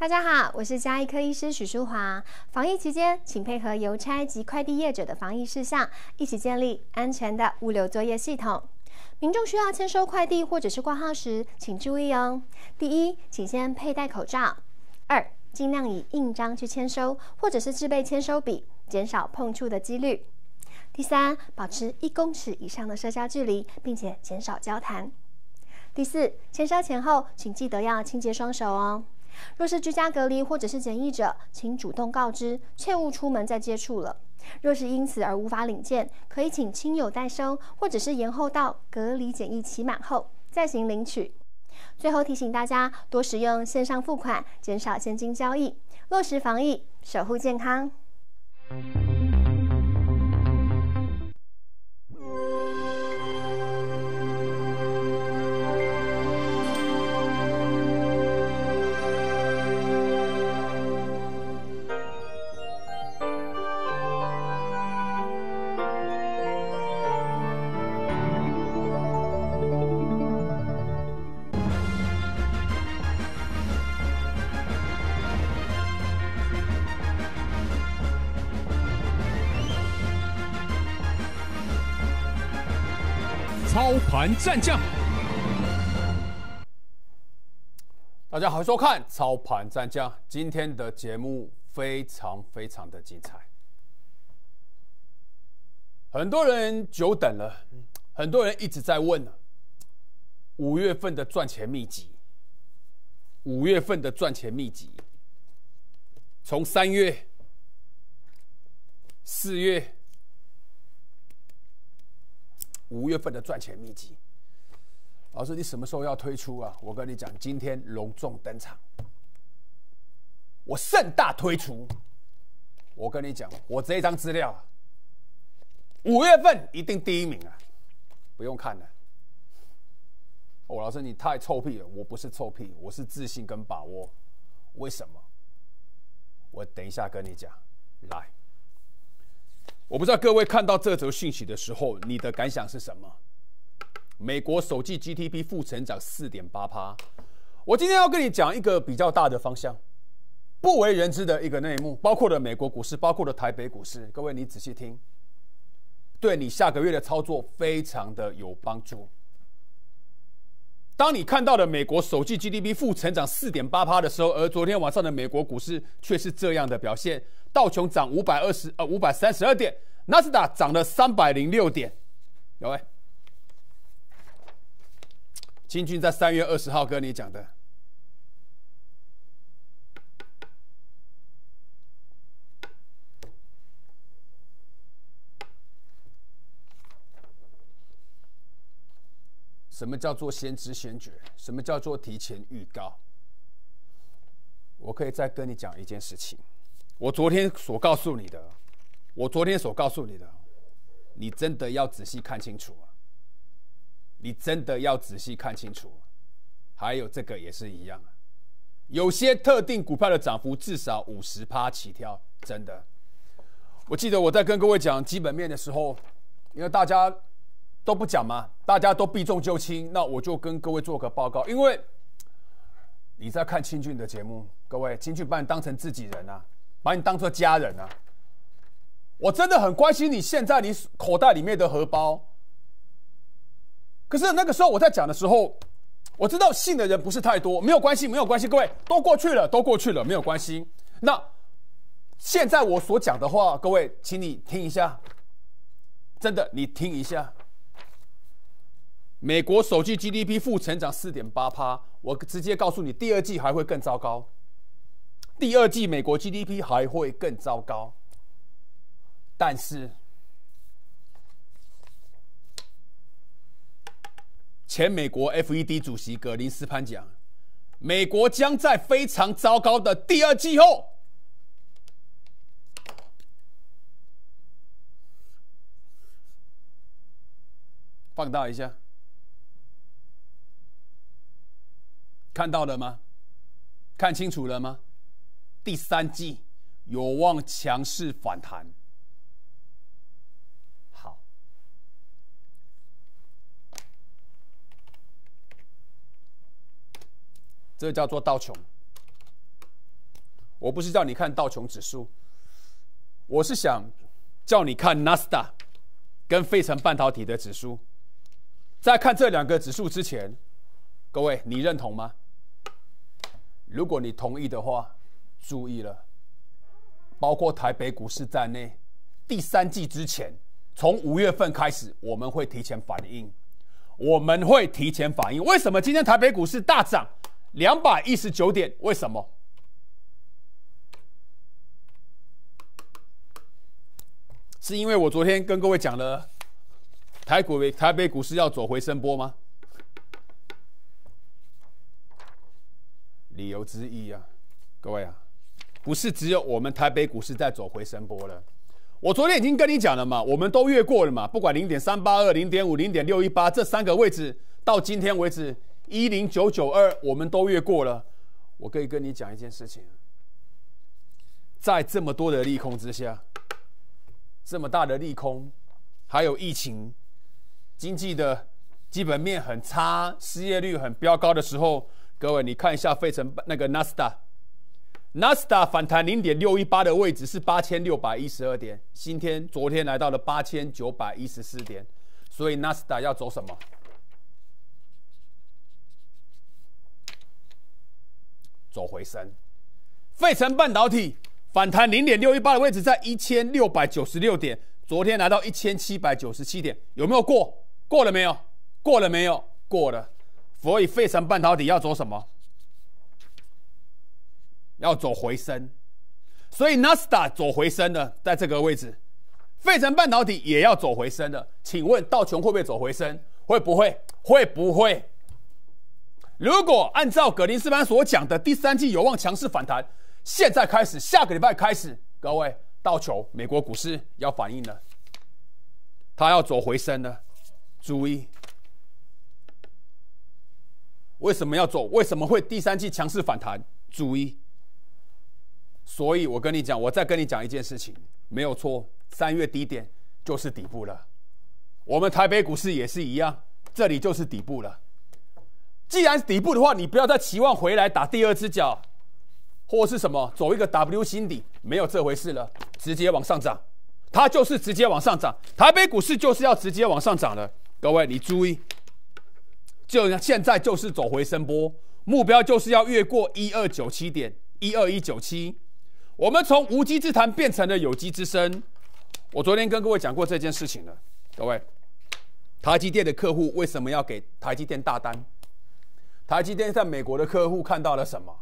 大家好，我是家医科医师许淑华。防疫期间，请配合邮差及快递业者的防疫事项，一起建立安全的物流作业系统。民众需要签收快递或者是挂号时，请注意哦。第一，请先佩戴口罩；二，尽量以印章去签收，或者是制备签收笔，减少碰触的几率。第三，保持1公尺以上的社交距离，并且减少交谈。第四，签收前后，请记得要清洁双手哦。若是居家隔离或者是检疫者，请主动告知，切勿出门再接触了。若是因此而无法领件，可以请亲友代收，或者是延后到隔离检疫期满后再行领取。最后提醒大家，多使用线上付款，减少现金交易，落实防疫，守护健康。 操盘战将，大家好，收看操盘战将。今天的节目非常的精彩，很多人久等了，很多人一直在问5月份的赚钱秘籍。5月份的赚钱秘籍，从3月、4月。5月份的赚钱秘籍，老师，你什么时候要推出啊？我跟你讲，今天隆重登场，我盛大推出。我跟你讲，我这一张资料5月份一定第1名啊，不用看了。哦，老师你太臭屁了，我不是臭屁，我是自信跟把握。为什么？我等一下跟你讲。来。我不知道各位看到这则讯息的时候，你的感想是什么？美国首季 GDP 负成长 4.8%。我今天要跟你讲一个比较大的方向，不为人知的一个内幕，包括了美国股市，包括了台北股市。各位你仔细听，对你下个月的操作非常的有帮助。当你看到了美国首季 GDP 负成长 4.8% 的时候，而昨天晚上的美国股市却是这样的表现。道琼涨532点，纳斯达涨了306点，有没有？清俊在3月20号跟你讲的，什么叫做先知先觉？什么叫做提前预告？我可以再跟你讲一件事情。我昨天所告诉你的，你真的要仔细看清楚啊！你真的要仔细看清楚。还有这个也是一样啊，有些特定股票的涨幅至少50%起跳，真的。我记得我在跟各位讲基本面的时候，因为大家都不讲嘛，大家都避重就轻，那我就跟各位做个报告。因为你在看清俊的节目，各位，清俊把你当成自己人啊。把你当作家人啊！我真的很关心你现在你口袋里面的荷包。可是那个时候我在讲的时候，我知道信的人不是太多，没有关系，各位都过去了，没有关系。那现在我所讲的话，各位，请你听一下，真的，你听一下。美国首季 GDP 负成长 4.8%， 我直接告诉你，第2季还会更糟糕。第2季美国 GDP 还会更糟糕，但是前美国 FED 主席葛林斯潘讲，美国将在非常糟糕的第2季后，放大一下，看到了吗？看清楚了吗？第3季有望强势反弹。好，这叫做道琼。 我不是叫你看道琼指数，我是想叫你看纳斯达跟费城半导体的指数。在看这两个指数之前，各位你认同吗？如果你同意的话，注意了，包括台北股市在内，第三季之前，从5月份开始，我们会提前反应。为什么今天台北股市大涨219点？为什么？是因为我昨天跟各位讲了台北股市要走回升波吗？理由之一啊，各位啊，不是只有我们台北股市在走回升波了。我昨天已经跟你讲了嘛，我们都越过了嘛，不管 0.382、0.5、0.618 这3个位置，到今天为止10992，我们都越过了。我可以跟你讲一件事情，在这么多的利空之下，这么大的利空，还有疫情，经济的基本面很差，失业率很飙高的时候，各位你看一下费城那个纳斯达反弹 0.618 的位置是8612点，昨天来到了8914点，所以纳斯达要走什么？走回升。费城半导体反弹 0.618 的位置在1696点，昨天来到1797点，有没有过？过了没有？过了没有？过了。所以费城半导体要走什么？要走回升。所以纳斯达走回升了，在这个位置，费城半导体也要走回升了。请问道琼会不会走回升？会不会？会不会？如果按照葛林斯潘所讲的第三季有望强势反弹，现在开始，下个礼拜开始，各位，道琼美国股市要反应了，它要走回升了。注意，为什么要走？为什么会第三季强势反弹？注意。所以我跟你讲，我再跟你讲一件事情，没有错，3月低点就是底部了。我们台北股市也是一样，这里就是底部了。既然是底部的话，你不要再期望回来打第二只脚，或是什么走一个 W 新底，没有这回事了，直接往上涨，它就是直接往上涨。台北股市就是要直接往上涨了，各位你注意，就现在就是走回升波，目标就是要越过1297点12197。我们从无稽之谈变成了有稽之声。我昨天跟各位讲过这件事情了，各位，台积电的客户为什么要给台积电大单？台积电在美国的客户看到了什么？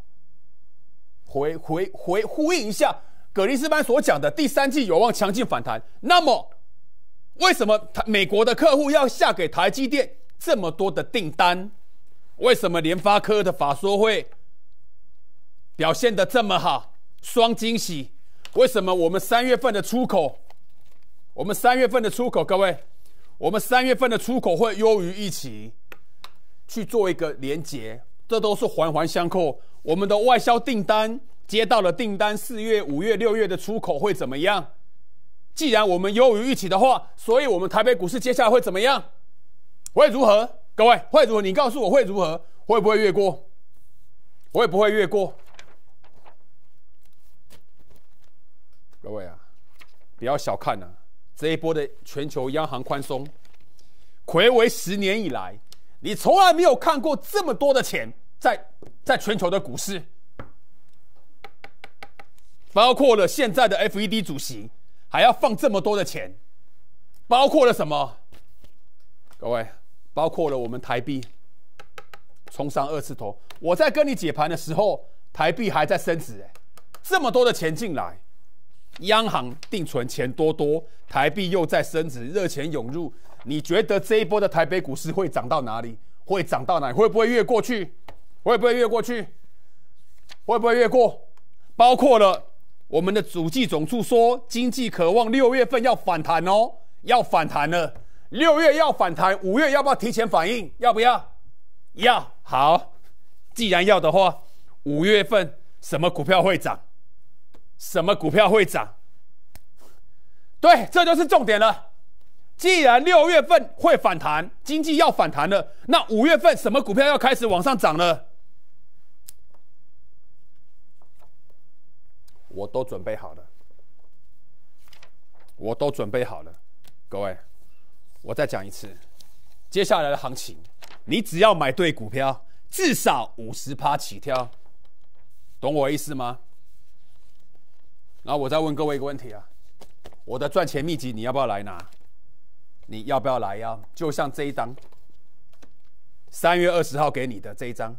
呼应一下葛林斯潘所讲的第三季有望强劲反弹。那么，为什么美国的客户要下给台积电这么多的订单？为什么联发科的法说会表现得这么好？双惊喜。为什么我们3月份的出口，各位，我们3月份的出口会优于预期，去做一个连结，这都是环环相扣。我们的外销订单接到了订单，4月、5月、6月的出口会怎么样？既然我们优于预期的话，所以我们台北股市接下来会怎么样？会如何？各位，会如何？你告诉我会如何？会不会越过？会不会越过？各位啊，不要小看这一波的全球央行宽松，睽违10年以来，你从来没有看过这么多的钱在全球的股市，包括了现在的 FED 主席还要放这么多的钱，包括了什么？各位，包括了我们台币冲上2字头。我在跟你解盘的时候，台币还在升值，这么多的钱进来。央行定存钱多，台币又在升值，热钱涌入。你觉得这一波的台北股市会涨到哪里？会涨到哪里？会不会越过去？会不会越过去？会不会越过？包括了我们的主计总处说，经济渴望6月份要反弹哦，要反弹了。6月要反弹，5月要不要提前反应？要不要？要。好，既然要的话，5月份什么股票会涨？什么股票会涨？对，这就是重点了。既然6月份会反弹，经济要反弹了，那5月份什么股票要开始往上涨了？ 我都准备好了，我都准备好了。各位，我再讲一次，接下来的行情，你只要买对股票，至少50%起跳，懂我意思吗？然后我再问各位一个问题啊，我的赚钱秘籍你要不要来拿？你要不要来要？就像这一张，3月20号给你的这一张，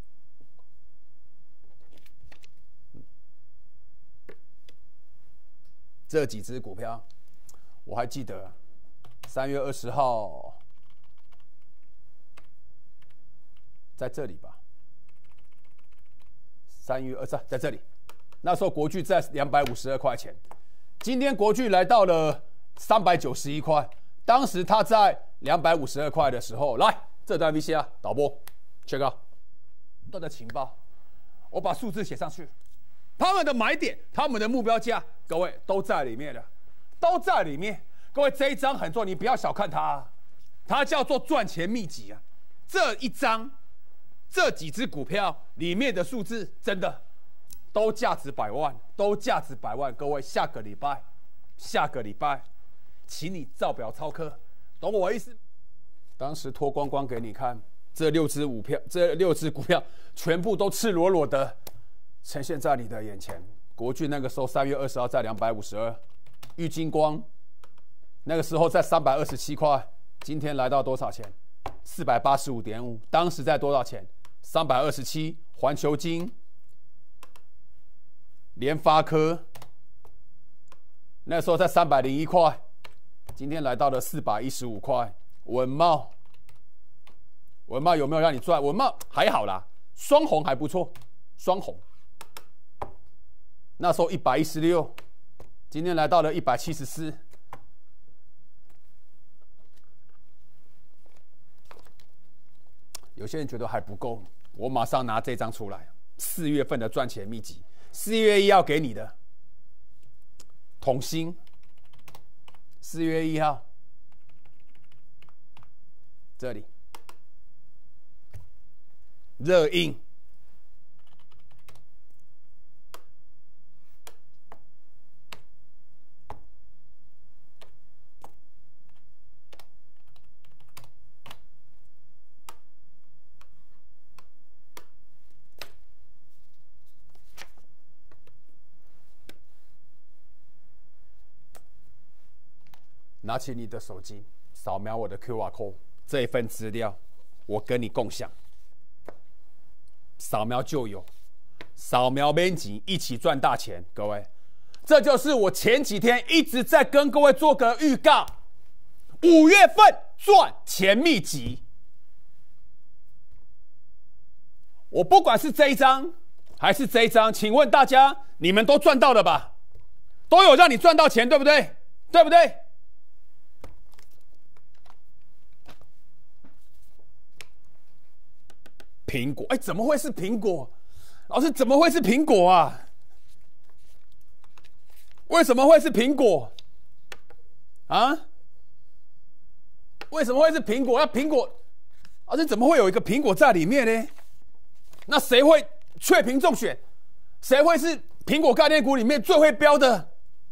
这几只股票，我还记得3月20号在这里吧？3月20号在这里。那时候国巨在252块钱，今天国巨来到了391块。当时他在252块的时候，来这段 VCR 导播 check out 都在情报，我把数字写上去，他们的买点、他们的目标价，各位都在里面的，都在里面。各位这一张很重要，你不要小看它，它叫做赚钱秘籍啊。这一张，这几只股票里面的数字真的。都价值100万，都价值100万。各位，下个礼拜，请你照表操课，懂我意思？当时脱光光给你看，这6只股票全部都赤裸裸的呈现在你的眼前。国巨那个时候3月20号在252，玉晶光那个时候在327块，今天来到多少钱？485.5，当时在多少钱？327。环球晶。联发科那时候在301块，今天来到了415块。文茂有没有让你赚？文茂还好啦，双红还不错，双红那时候116，今天来到了174。有些人觉得还不够，我马上拿这张出来，4月份的赚钱秘籍。4月1号给你的统新，4月1号这里热映，拿起你的手机，扫描我的 QR code， 这一份资料我跟你共享，扫描就有，扫描免钱，一起赚大钱。各位，这就是我前几天一直在跟各位做个预告，5月份赚钱秘籍。我不管是这一张还是这一张，请问大家，你们都赚到了吧？都有让你赚到钱，对不对？对不对？苹果，哎，怎么会是苹果？老师，怎么会是苹果啊？为什么会是苹果？啊？为什么会是苹果？那苹果，老师怎么会有一个苹果在里面呢？那谁会雀屏中选？谁会是苹果概念股里面最会标的？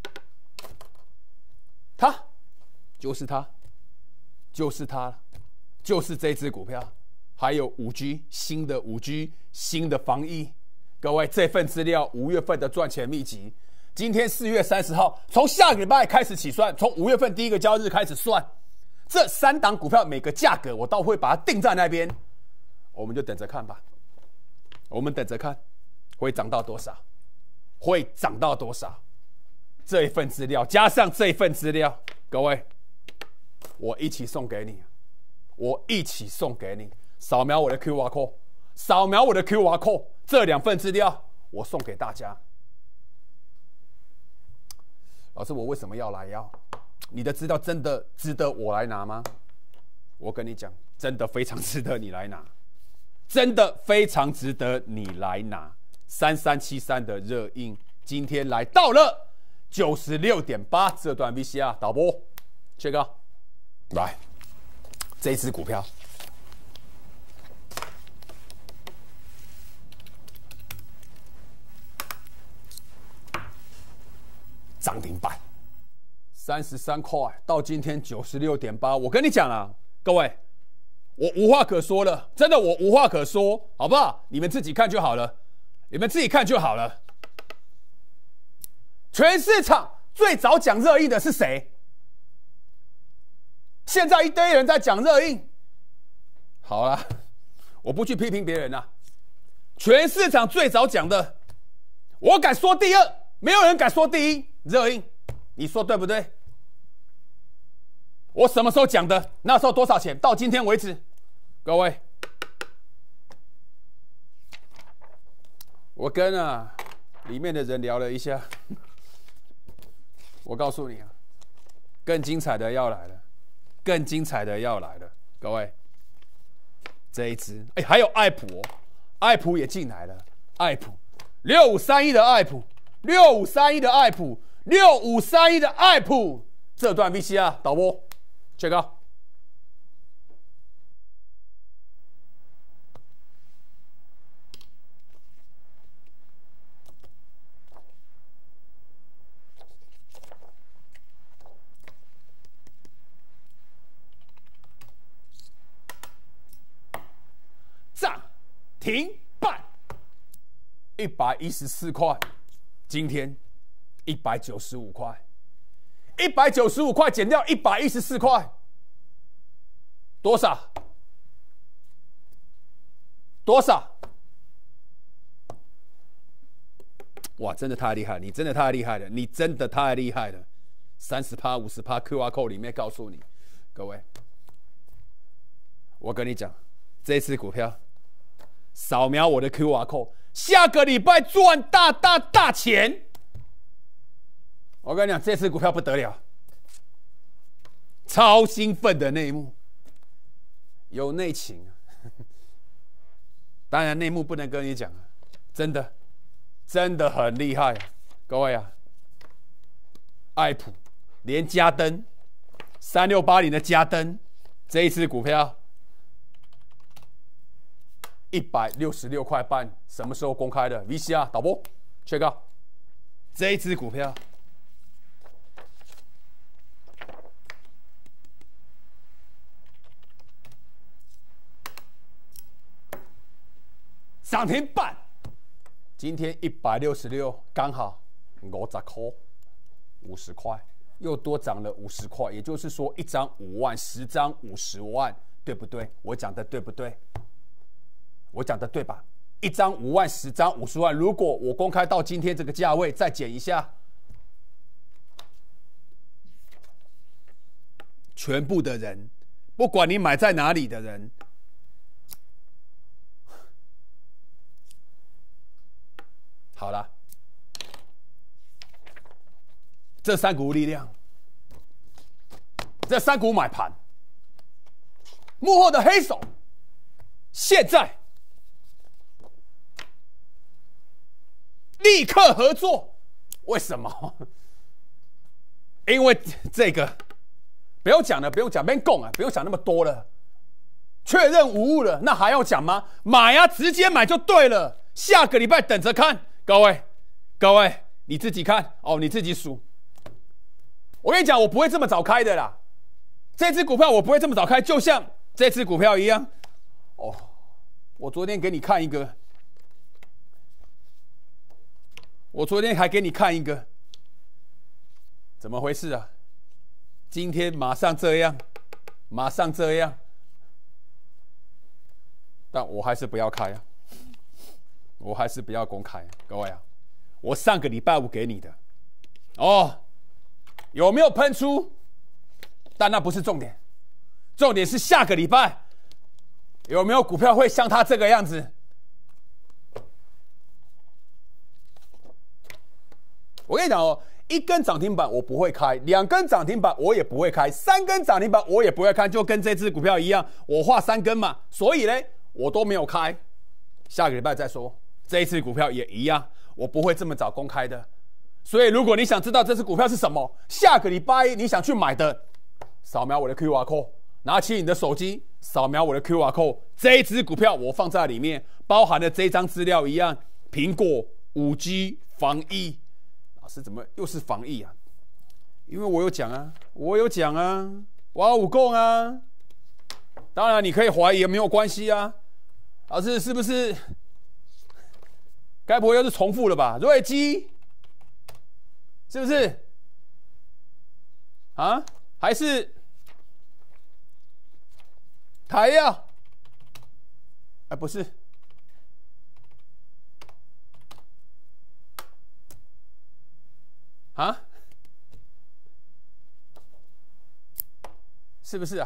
他，就是他，就是他，就是这只股票。还有5G， 新的5G， 新的防疫。各位，这份资料5月份的赚钱秘籍，今天4月30号，从下个礼拜开始起算，从5月份第一个交易日开始算，这3档股票每个价格我都会把它定在那边，我们就等着看吧。我们等着看，会涨到多少？会涨到多少？这一份资料加上这一份资料，各位，我一起送给你，我一起送给你。扫描我的 QR code， 扫描我的 QR code， 这2份资料我送给大家。老师，我为什么要来要？你的资料真的值得我来拿吗？我跟你讲，真的非常值得你来拿，真的非常值得你来拿。3373的热映今天来到了 96.8， 这段 VCR 导播 check out， 来，这支股票。 涨停板，33块，到今天96.8。我跟你讲啊，各位，我无话可说了，真的，我无话可说，好不好？你们自己看就好了，你们自己看就好了。全市场最早讲热映的是谁？现在一堆人在讲热映。好啦，我不去批评别人啦。全市场最早讲的，我敢说第二，没有人敢说第一。热映，你说对不对？我什么时候讲的？那时候多少钱？到今天为止，各位，我跟里面的人聊了一下，我告诉你啊，更精彩的要来了，更精彩的要来了，各位，这一支，还有爱普哦，爱普也进来了，爱普6531的爱普，6531的爱普，6531的爱普，这段 VCR 导播 check out。涨停板114块，今天195块，195块减掉114块，多少？多少？哇，真的太厉害了！你真的太厉害了！你真的太厉害了！30%、50% QR code 里面告诉你，各位，我跟你讲，这次股票。扫描我的 QR code， 下个礼拜赚大钱！我跟你讲，这次股票不得了，超兴奋的内幕，有内情。当然内幕不能跟你讲，真的很厉害，各位啊！爱普连加登3680的加登，这一次股票。166块半，什么时候公开的 ？VCR 导播 check out， 这一支股票涨停板，今天166，刚好50块，50块，又多涨了50块，也就是说一张5万，10张50万，对不对？我讲的对不对？我讲的对吧？一张5万，10张50万。如果我公开到今天这个价位，再减一下，全部的人，不管你买在哪里的人，好了，这3股力量，这3股买盘，幕后的黑手，现在。立刻合作，为什么？因为这个不用讲了，不用讲，别讲啊，不用讲那么多了，确认无误了，那还要讲吗？买啊，直接买就对了。下个礼拜等着看，各位，你自己看哦，你自己数。我跟你讲，我不会这么早开的啦，这支股票我不会这么早开，就像这支股票一样。哦，我昨天给你看一个。我昨天还给你看一个，怎么回事啊？今天马上这样，但我还是不要开啊，我还是不要公开，各位啊，我上个礼拜五给你的，哦，有没有喷出？但那不是重点，重点是下个礼拜有没有股票会像它这个样子？我跟你讲哦，1根涨停板我不会开，2根涨停板我也不会开，3根涨停板我也不会开，就跟这支股票一样，我画3根嘛，所以呢，我都没有开。下个礼拜再说，这一次股票也一样，我不会这么早公开的。所以，如果你想知道这支股票是什么，下个礼拜一你想去买的，扫描我的 QR code， 拿起你的手机，扫描我的 QR code， 这一支股票我放在里面，包含了这张资料一样，苹果、5G、防疫。 师怎么又是防疫啊？因为我有讲啊，我有武功啊。当然你可以怀疑也没有关系啊。老师是不是？该不会又是重复了吧？瑞基是不是？啊？还是台药？哎，不是。啊？是不是啊？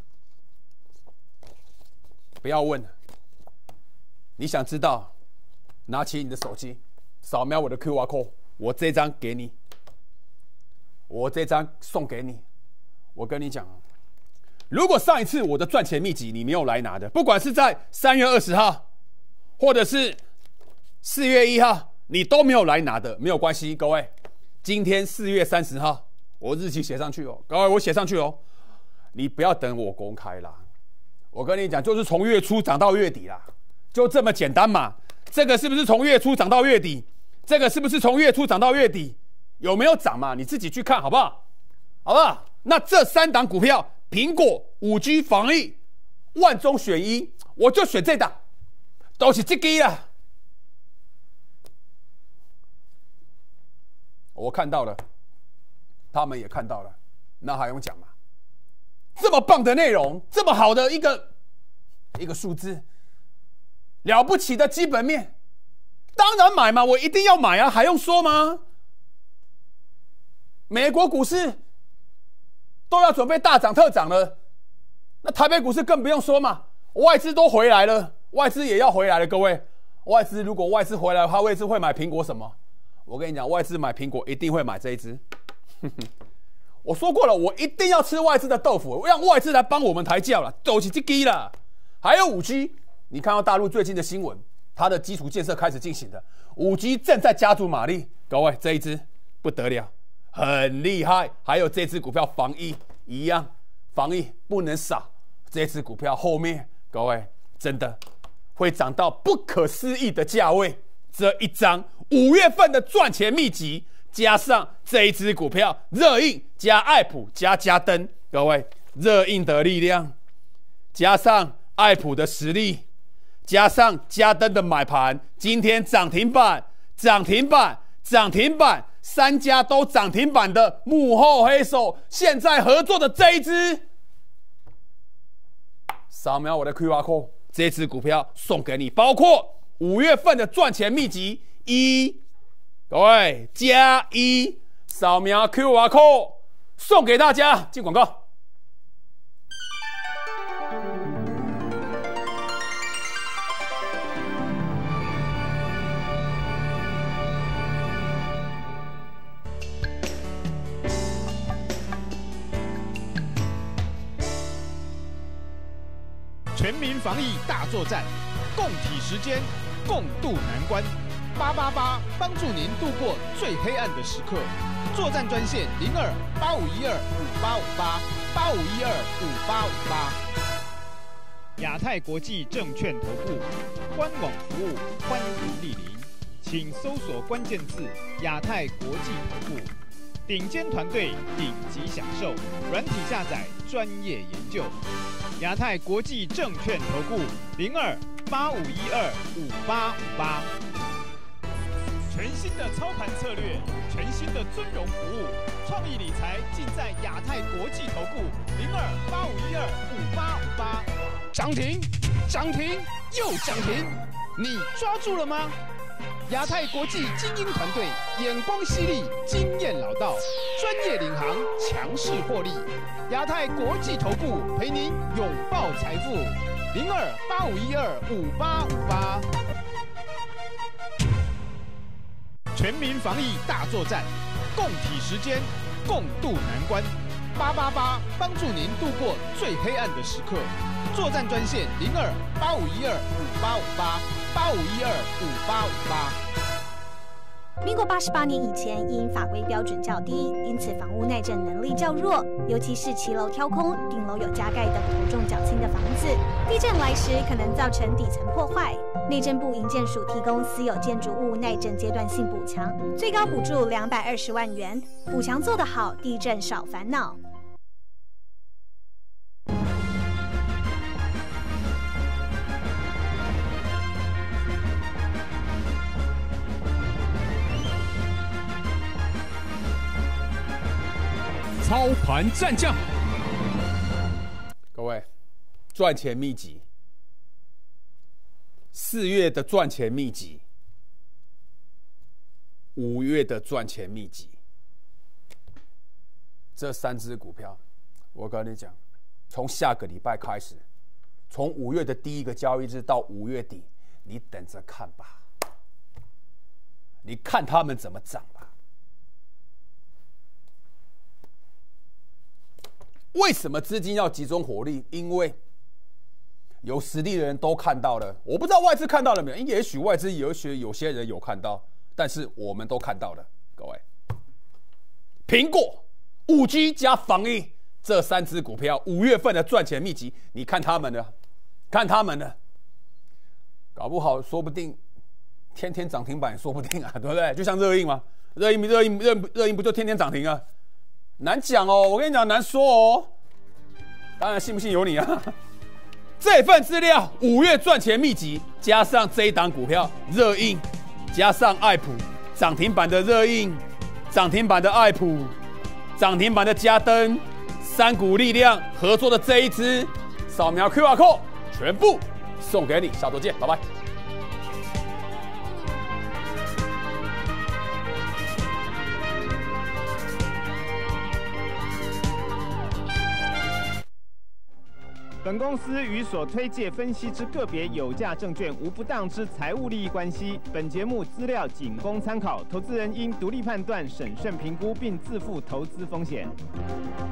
不要问了，你想知道，拿起你的手机，扫描我的 QR code， 我这张给你，我这张送给你。我跟你讲，如果上一次我的赚钱秘籍你没有来拿的，不管是在3月20号，或者是4月1号，你都没有来拿的，没有关系，各位。今天4月30号，我日期写上去哦，各位，我写上去哦。你不要等我公开啦，我跟你讲，就是从月初涨到月底啦，就这么简单嘛。这个是不是从月初涨到月底？这个是不是从月初涨到月底？有没有涨嘛？你自己去看好不好？好不好？那这3档股票，苹果、5G、防疫，万中选一，我就选这档，都是这个啦。我看到了，他们也看到了，那还用讲吗？这么棒的内容，这么好的一个数字，了不起的基本面，当然买嘛，我一定要买啊，还用说吗？美国股市都要准备大涨特涨了，那台北股市更不用说嘛，外资都回来了，外资也要回来了，各位，如果外资回来的话，外资会买苹果什么？我跟你讲，外资买苹果一定会买这一支。我说过了，我一定要吃外资的豆腐，让外资来帮我们抬轿了，都是这个啦。还有5G， 你看到大陆最近的新闻，它的基础建设开始进行的，5G 正在加足马力，各位这一支不得了，很厉害。还有这支股票防疫一样，防疫不能少。这支股票后面，各位真的会涨到不可思议的价位。这一张5月份的赚钱秘籍，加上这一支股票热映加爱普加嘉登，各位热映的力量，加上爱普的实力，加上嘉登的买盘，今天涨停板，3家都涨停板的幕后黑手，现在合作的这一支，扫描我的 QR code， 这支股票送给你，包括5月份的赚钱秘籍各位加1，扫描 QR code 送给大家。进广告。 全民防疫大作战，共体时艰，共度难关。888帮助您度过最黑暗的时刻。作战专线02-8512-5858，8512-5858。亚太国际证券投顾官网服务欢迎莅临，请搜索关键字“亚太国际投顾”，顶尖团队，顶级享受，软体下载，专业研究。亚太国际证券投顾02-8512-5858。全新的操盘策略，全新的尊荣服务，创意理财尽在亚太国际投顾02-8512-5858。涨停，涨停，又涨停，你抓住了吗？亚太国际精英团队，眼光犀利，经验老道，专业领航，强势获利。亚太国际投顾陪您拥抱财富，02-8512-5858。全民防疫大作战，共体时艰，共度难关。888帮助您度过最黑暗的时刻。作战专线02-8512-5858，8512-5858。 民国88年以前，因法规标准较低，因此房屋耐震能力较弱，尤其是骑楼挑空、顶楼有加盖等头重较轻的房子，地震来时可能造成底层破坏。内政部营建署提供私有建筑物耐震阶段性补强，最高补助220万元，补强做得好，地震少烦恼。 操盘战将， 各位，赚钱秘籍，4月的赚钱秘籍，5月的赚钱秘籍，这3只股票，我跟你讲，从下个礼拜开始，从5月的第1个交易日到5月底，你等着看吧，你看他们怎么涨吧。为什么资金要集中火力？因为有实力的人都看到了，我不知道外资看到了没有？也许外资有些人有看到，但是我们都看到了。各位，苹果、5G 加防疫这3只股票，5月份的赚钱秘籍，你看他们的，看他们的，搞不好说不定天天涨停板也说不定啊，对不对？就像热映嘛，热映不就天天涨停啊？难讲哦，我跟你讲难说哦。当然信不信由你啊。这份资料5月赚钱秘籍，加上这一档股票热映，加上爱普涨停板的热映，涨停板的爱普，涨停板的嘉登，3股力量合作的这一支，扫描 QR code 全部送给你，下周见，拜拜。 本公司与所推介分析之个别有价证券无不当之财务利益关系。本节目资料仅供参考，投资人应独立判断、审慎评估，并自负投资风险。